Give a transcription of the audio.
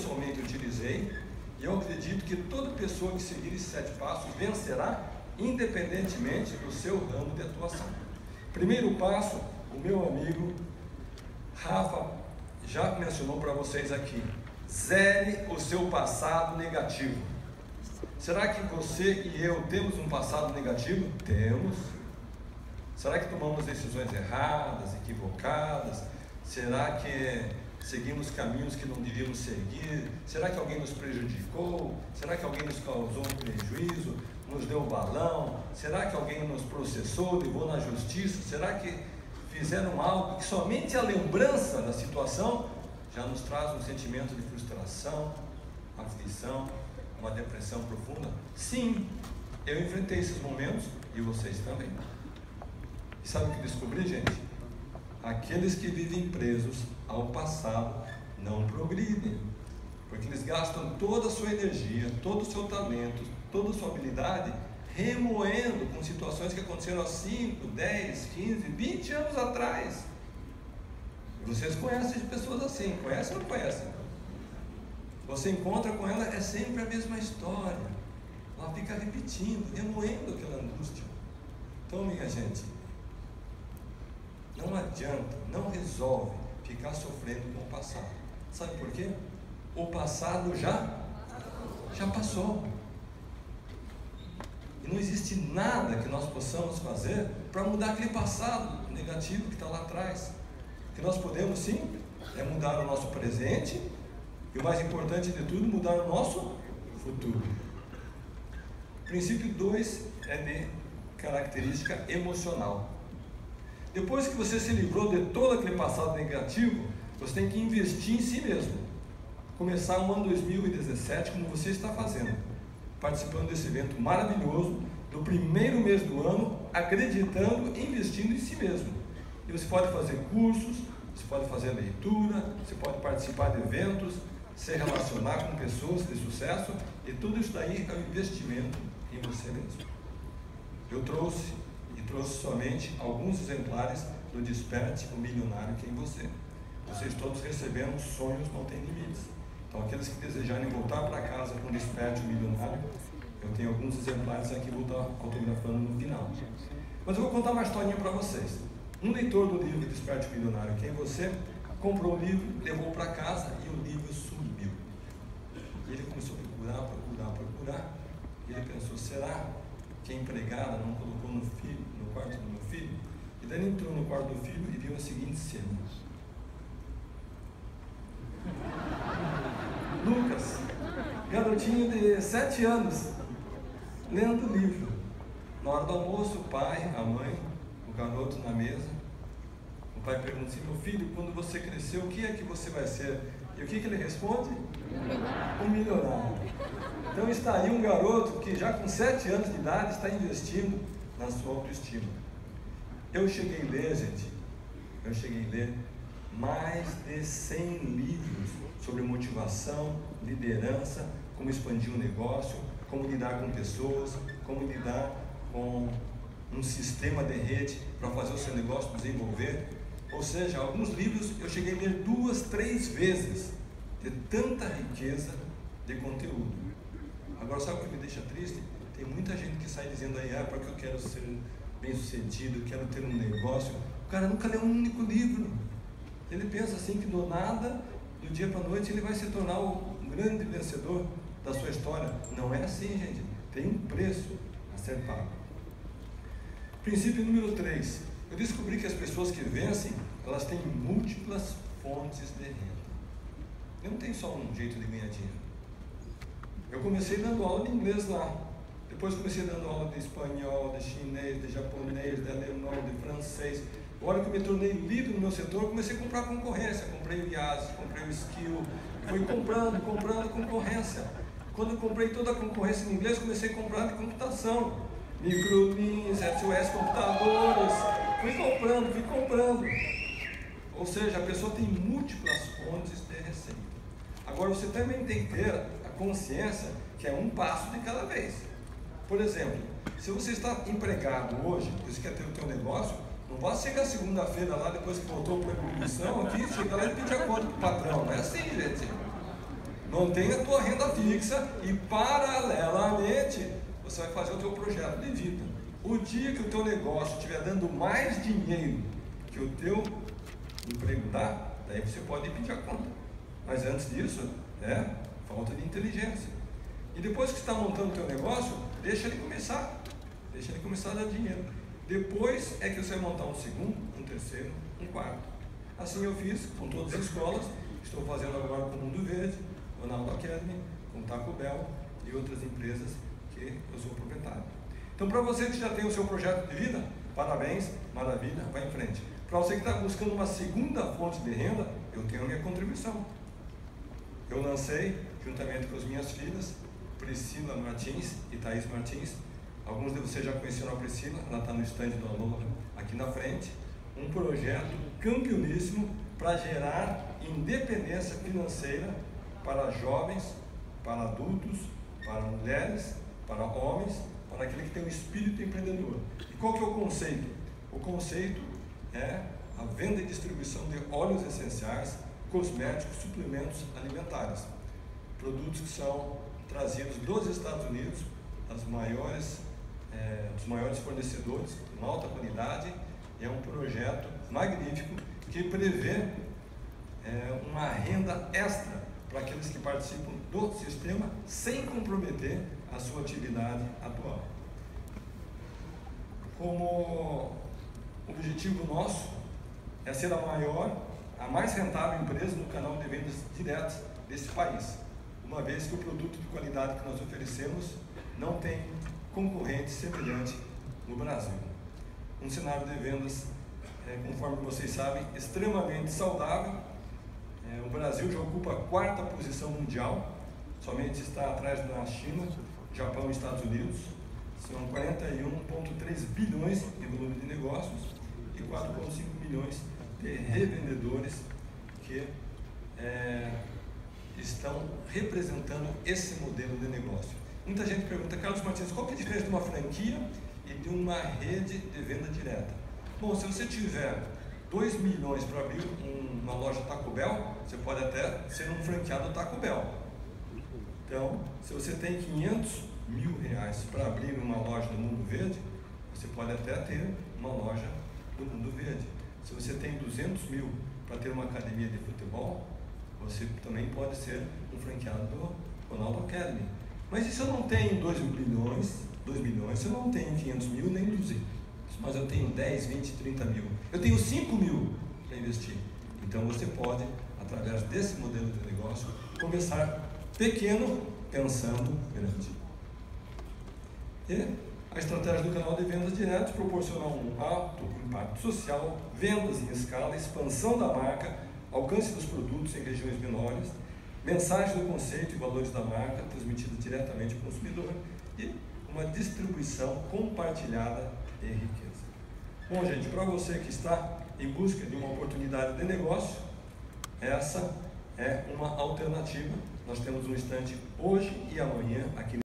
pessoalmente utilizei, e eu acredito que toda pessoa que seguir esses 7 passos vencerá, independentemente do seu ramo de atuação. Primeiro passo, o meu amigo Rafa já mencionou para vocês aqui: zere o seu passado negativo. Será que você e eu temos um passado negativo? Temos. Será que tomamos decisões erradas, equivocadas? Será que seguimos caminhos que não devíamos seguir? Será que alguém nos prejudicou? Será que alguém nos causou um prejuízo? Nos deu balão? Será que alguém nos processou, levou na justiça? Será que fizeram algo que somente a lembrança da situação já nos traz um sentimento de frustração, aflição, uma depressão profunda? Sim, eu enfrentei esses momentos e vocês também. E sabe o que descobri, gente? Aqueles que vivem presos ao passado não progridem, porque eles gastam toda a sua energia, todo o seu talento, toda a sua habilidade remoendo com situações que aconteceram há 5, 10, 15, 20 anos atrás. E vocês conhecem de pessoas assim, conhecem ou não conhecem? Você encontra com ela, é sempre a mesma história, ela fica repetindo, remoendo aquela angústia. Então, minha gente, não adianta, não resolve ficar sofrendo com o passado. Sabe por quê? O passado já passou. E não existe nada que nós possamos fazer para mudar aquele passado negativo que está lá atrás. O que nós podemos sim é mudar o nosso presente e, o mais importante de tudo, mudar o nosso futuro. O princípio 2 é de característica emocional. Depois que você se livrou de todo aquele passado negativo, você tem que investir em si mesmo. Começar o ano 2017 como você está fazendo, participando desse evento maravilhoso, do primeiro mês do ano, acreditando, investindo em si mesmo. E você pode fazer cursos, você pode fazer leitura, você pode participar de eventos, se relacionar com pessoas de sucesso, e tudo isso daí é um investimento em você mesmo. Eu trouxe somente alguns exemplares do Desperte o Milionário que é em você. Vocês todos receberam Sonhos Não Têm Limites. Então, aqueles que desejarem voltar para casa com Desperte o Milionário, eu tenho alguns exemplares aqui, vou estar fotografando no final. Mas eu vou contar uma historinha para vocês. Um leitor do livro Desperte o Milionário que é em você comprou o livro, levou para casa e o livro sumiu. E ele começou a procurar. E ele pensou: será que a empregada não colocou no quarto do meu filho? E daí ele entrou no quarto do filho e viu a seguinte cena: Lucas, garotinho de 7 anos, lendo o livro. Na hora do almoço, o pai, a mãe, o garoto na mesa. O pai pergunta assim: meu filho, quando você crescer, o que é que você vai ser? E o que ele responde? Um milionário. Então está aí um garoto que já com 7 anos de idade está investindo na sua autoestima. Eu cheguei a ler mais de 100 livros sobre motivação, liderança, como expandir um negócio, como lidar com pessoas, como lidar com um sistema de rede para fazer o seu negócio desenvolver. Ou seja, alguns livros eu cheguei a ler 2, 3 vezes, de tanta riqueza de conteúdo. Agora, sabe o que me deixa triste? Tem muita gente que sai dizendo aí: porque eu quero ser bem sucedido, eu quero ter um negócio. O cara nunca leu um único livro. Ele pensa assim que do nada, do dia para a noite, ele vai se tornar o grande vencedor da sua história. Não é assim, gente. Tem um preço a ser pago. Princípio número 3. Eu descobri que as pessoas que vencem, elas têm múltiplas fontes de renda. Não tem só um jeito de ganhar dinheiro. Eu comecei dando aula de inglês lá. Depois comecei dando aula de espanhol, de chinês, de japonês, de alemão, de francês. Agora que eu me tornei líder no meu setor, comecei a comprar concorrência. Comprei o IAS, comprei o Skill. Fui comprando concorrência. Quando eu comprei toda a concorrência em inglês, comecei a comprar de computação. Microlins, SOS computadores. Fui comprando. Ou seja, a pessoa tem múltiplas fontes de receita. Agora você também tem que ter a consciência que é um passo de cada vez. Por exemplo, se você está empregado hoje, você quer ter o teu negócio, não vai chegar segunda-feira lá, depois que voltou para a contribuição aqui, chegar lá e pedir a conta para o patrão. Não é assim, gente. Mantenha a tua renda fixa e, paralelamente, você vai fazer o teu projeto de vida. O dia que o teu negócio estiver dando mais dinheiro que o teu emprego dá, daí você pode pedir a conta. Mas antes disso, falta de inteligência. E depois que você está montando o teu negócio, deixa ele começar. Deixa ele começar a dar dinheiro. Depois é que você vai montar um segundo, um terceiro, um quarto. Assim eu fiz com todas as escolas. Estou fazendo agora com o Mundo Verde, Ronaldo Academy, com o Taco Bell e outras empresas que eu sou proprietário. Então, para você que já tem o seu projeto de vida, parabéns, maravilha, vai em frente. Para você que está buscando uma segunda fonte de renda, eu tenho a minha contribuição. Eu lancei, juntamente com as minhas filhas, Priscila Martins e Thaís Martins. Alguns de vocês já conheceram a Priscila, ela está no stand do Aloha aqui na frente. Um projeto campeoníssimo para gerar independência financeira para jovens, para adultos, para mulheres, para homens, para aquele que tem um espírito empreendedor. E qual que é o conceito? O conceito é a venda e distribuição de óleos essenciais, cosméticos, suplementos alimentares. Produtos que são trazidos dos Estados Unidos, dos maiores fornecedores, de uma alta qualidade. É um projeto magnífico que prevê uma renda extra para aqueles que participam do sistema sem comprometer a sua atividade atual. Como objetivo nosso é ser a maior, a mais rentável empresa no canal de vendas diretas desse país, uma vez que o produto de qualidade que nós oferecemos não tem concorrente semelhante no Brasil. Um cenário de vendas, conforme vocês sabem, extremamente saudável. O Brasil já ocupa a 4ª posição mundial, somente está atrás da China, Japão e Estados Unidos. São 41,3 bilhões de volume de negócios e 4,5 milhões de revendedores que estão representando esse modelo de negócio. Muita gente pergunta: Carlos Martins, qual que é a diferença de uma franquia e de uma rede de venda direta? Bom, se você tiver 2 milhões para abrir uma loja Taco Bell, você pode até ser um franqueado Taco Bell. Então, se você tem 500 mil reais para abrir uma loja do Mundo Verde, você pode até ter uma loja do Mundo Verde. Se você tem 200 mil para ter uma academia de futebol, você também pode ser um franqueado do Ronaldo Academy. Mas e se eu não tenho 2 milhões, se eu não tenho 500 mil nem 200, mas eu tenho 10, 20, 30 mil, eu tenho 5 mil para investir. Então você pode, através desse modelo de negócio, começar pequeno, pensando grande. E a estratégia do canal de vendas diretas proporciona um alto impacto social, vendas em escala, expansão da marca, alcance dos produtos em regiões menores, mensagem do conceito e valores da marca transmitida diretamente ao consumidor e uma distribuição compartilhada de riqueza. Bom, gente, para você que está em busca de uma oportunidade de negócio, essa é uma alternativa. Nós temos um stand hoje e amanhã aqui